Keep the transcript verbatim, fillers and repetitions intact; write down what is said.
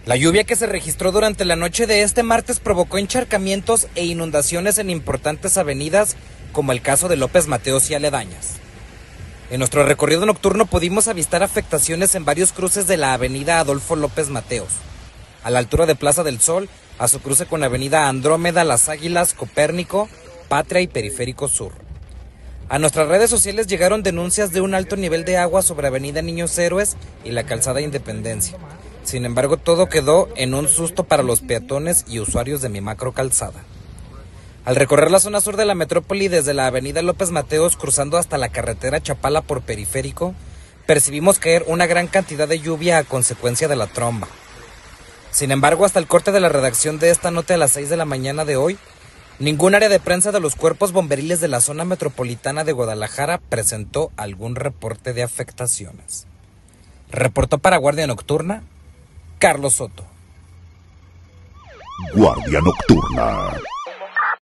La lluvia que se registró durante la noche de este martes provocó encharcamientos e inundaciones en importantes avenidas, como el caso de López Mateos y aledañas. En nuestro recorrido nocturno pudimos avistar afectaciones en varios cruces de la avenida Adolfo López Mateos, a la altura de Plaza del Sol, a su cruce con la avenida Andrómeda, Las Águilas, Copérnico, Patria y Periférico Sur. A nuestras redes sociales llegaron denuncias de un alto nivel de agua sobre avenida Niños Héroes y la calzada Independencia. Sin embargo, todo quedó en un susto para los peatones y usuarios de mi macro calzada. Al recorrer la zona sur de la metrópoli desde la avenida López Mateos cruzando hasta la carretera Chapala por Periférico, percibimos caer una gran cantidad de lluvia a consecuencia de la tromba. Sin embargo, hasta el corte de la redacción de esta nota a las seis de la mañana de hoy, ningún área de prensa de los cuerpos bomberiles de la zona metropolitana de Guadalajara presentó algún reporte de afectaciones. Reportó para Guardia Nocturna, Carlos Soto. Guardia Nocturna.